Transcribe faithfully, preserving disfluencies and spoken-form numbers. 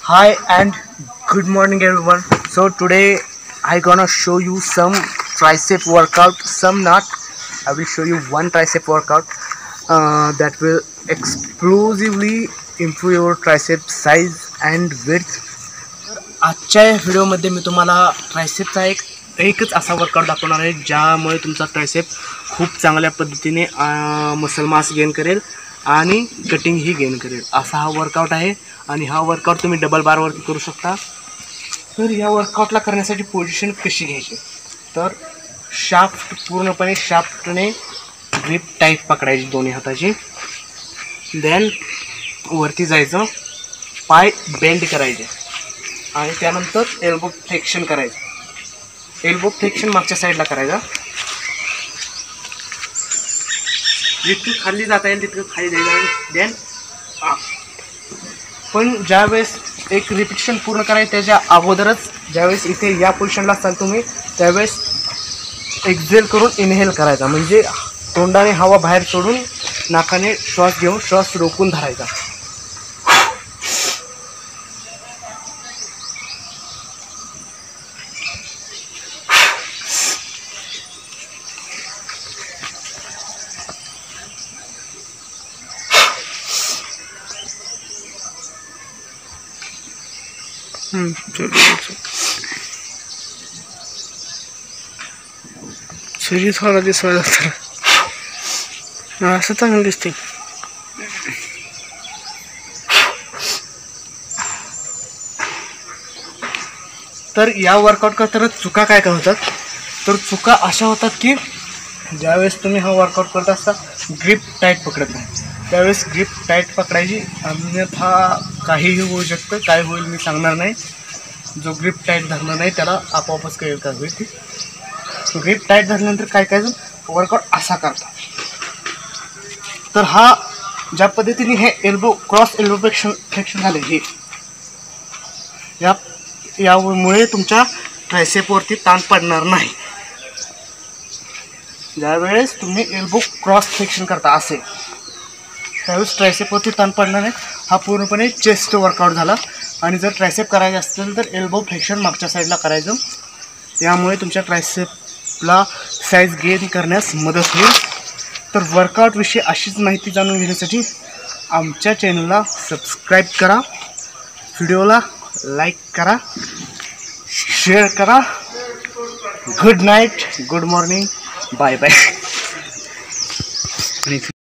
Hi and good morning everyone. So today I gonna show you some tricep workout, some not. I will show you one tricep workout uh, that will explosively improve your tricep size and width. तर आजच्या व्हिडिओमध्ये मी तुम्हाला ट्रायसेपचा एक एकच असा workout दाखवणार आहे ज्यामुळे तुमचा ट्रायसेप खूप चांगल्या पद्धतीने मसल मास गेन करेल आणि कटिंग ही गेन करेल असा हा वर्कआउट आहे. आणि हा वर्कआउट तुम्ही डबल बारवरती करू शकता. तर या वर्कआउटला करण्यासाठी पोझिशन कशी घ्यायची, तर शाफ्ट पूर्णपणे शाफ्टने ग्रिप टाईट पकडायची दोन्ही हाताची. देन वरती जायचं, पाय बेंड करायचे आणि त्यानंतर एल्बो फ्लेक्शन करायचं. एल्बो फ्लेक्शन मागच्या साईडला करायचा. जितकं खाली जाता येईल तितकं खाली जायचं आणि देन पण ज्यावेळेस एक रिपिटेशन पूर्ण करायचं त्याच्या अगोदरच ज्यावेळेस इथे या पोझिशनला असाल तुम्ही त्यावेळेस एक्झेल करून इनहेल करायचा, म्हणजे तोंडाने हवा बाहेर सोडून नाकाने श्वास घेऊन श्वास रोखून धरायचा. शरीर थोडा दिसवायला तर असं चांगलं दिसते. तर या वर्कआउट करताना चुका काय काय होतात, तर चुका अशा होतात की ज्यावेळेस तुम्ही हा वर्कआउट करत असता ग्रिप टाईट पकडत नाही, त्यावेळेस ग्रिप टाईट पकडायची, अन्यथा काहीही होऊ शकतं. काय होईल मी सांगणार नाही. जो ग्रिप टाईट धरणार नाही त्याला आपोआपच कळेल काय होईल. ग्रिप टाईट धरल्यानंतर काय काय जण वर्कआउट असा करतात. तर हा ज्या पद्धतीने हे elbow cross elbow flexion flexion झाले हे या यामुळे तुमच्या ट्रायसेपवरती ताण पडणार नाही. ज्यावेळेस तुम्ही एल्बो क्रॉस फ्लेक्शन करता असेल त्यावेळेस ट्रायसेपवरती ताण पडणार नाही. हा पूर्णपणे चेस्ट वर्कआउट झाला. आणि जर ट्रायसेप करायचे असतील तर एल्बो फ्लेक्शन मागच्या साईडला करायचं. यामुळे तुमच्या ट्रायसेपला साईज गेन करण्यास मदत होईल. तर वर्कआउटविषयी अशीच माहिती जाणून घेण्यासाठी आमच्या चॅनलला सबस्क्राईब करा, व्हिडिओला लाईक करा, शेअर करा. Good night, good morning, bye bye.